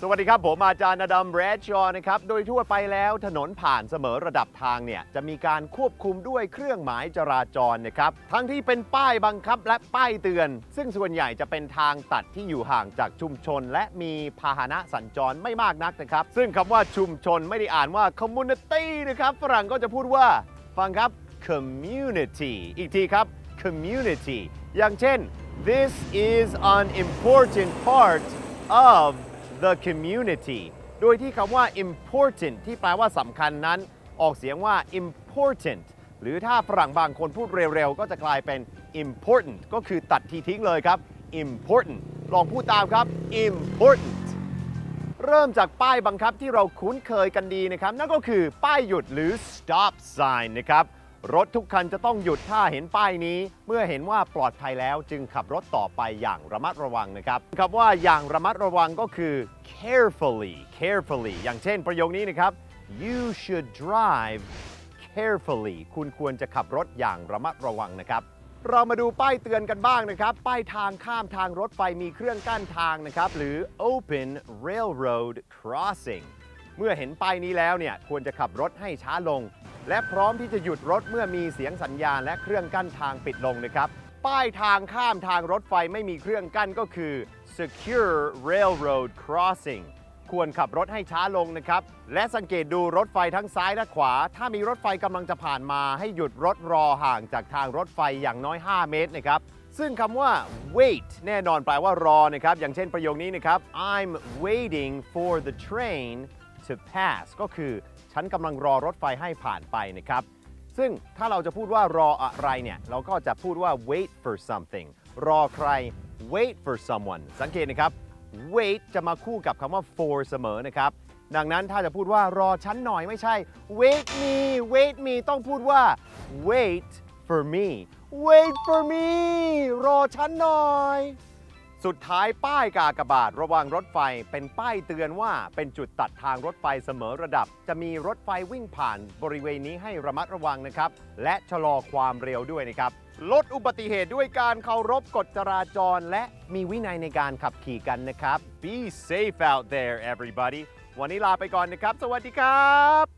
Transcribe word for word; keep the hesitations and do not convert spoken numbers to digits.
สวัสดีครับผมอาจารย์อดัมแบรดชอว์นะครับโดยทั่วไปแล้วถนนผ่านเสมอระดับทางเนี่ยจะมีการควบคุมด้วยเครื่องหมายจราจรนะครับทั้งที่เป็นป้ายบังคับและป้ายเตือนซึ่งส่วนใหญ่จะเป็นทางตัดที่อยู่ห่างจากชุมชนและมีพาหนะสัญจรไม่มากนักนะครับซึ่งคำว่าชุมชนไม่ได้อ่านว่า community นะครับฝรั่งก็จะพูดว่าฟังครับ community อีกทีครับ community อย่างเช่น this is an important part of the community โดยที่คำว่า important ที่แปลว่าสำคัญนั้นออกเสียงว่า important หรือถ้าฝรั่งบางคนพูดเร็วๆก็จะกลายเป็น important ก็คือตัดทีทิ้งเลยครับ important ลองพูดตามครับ important เริ่มจากป้ายบังคับที่เราคุ้นเคยกันดีนะครับนั่นก็คือป้ายหยุดหรือ stop sign นะครับรถทุกคันจะต้องหยุดถ้าเห็นป้ายนี้เมื่อเห็นว่าปลอดภัยแล้วจึงขับรถต่อไปอย่างระมัดระวังนะครับคำว่าอย่างระมัดระวังก็คือ carefully carefully อย่างเช่นประโยคนี้นะครับ you should drive carefully คุณควรจะขับรถอย่างระมัดระวังนะครับเรามาดูป้ายเตือนกันบ้างนะครับป้ายทางข้ามทางรถไฟมีเครื่องกั้นทางนะครับหรือ open railroad crossing เมื่อเห็นป้ายนี้แล้วเนี่ยควรจะขับรถให้ช้าลงและพร้อมที่จะหยุดรถเมื่อมีเสียงสัญญาณและเครื่องกั้นทางปิดลงนะครับป้ายทางข้ามทางรถไฟไม่มีเครื่องกั้นก็คือ secure railroad crossing ควรขับรถให้ช้าลงนะครับและสังเกตดูรถไฟทั้งซ้ายและขวาถ้ามีรถไฟกำลังจะผ่านมาให้หยุดรถรอห่างจากทางรถไฟอย่างน้อยห้าเมตรนะครับซึ่งคำว่า wait แน่นอนแปลว่ารอนะครับอย่างเช่นประโยคนี้นะครับ I'm waiting for the train to pass ก็คือฉันกำลังรอรถไฟให้ผ่านไปนะครับซึ่งถ้าเราจะพูดว่ารออะไรเนี่ยเราก็จะพูดว่า wait for something รอใคร wait for someone สังเกตนะครับ wait จะมาคู่กับคำว่า for เสมอนะครับดังนั้นถ้าจะพูดว่ารอฉันหน่อยไม่ใช่ wait me wait me ต้องพูดว่า wait for me wait for me รอฉันหน่อยสุดท้ายป้ายกากบาทระวังรถไฟเป็นป้ายเตือนว่าเป็นจุดตัดทางรถไฟเสมอระดับจะมีรถไฟวิ่งผ่านบริเวณนี้ให้ระมัดระวังนะครับและชะลอความเร็วด้วยนะครับลดอุบัติเหตุด้วยการเคารพกฎจราจรและมีวินัยในการขับขี่กันนะครับ Be safe out there everybody วันนี้ลาไปก่อนนะครับสวัสดีครับ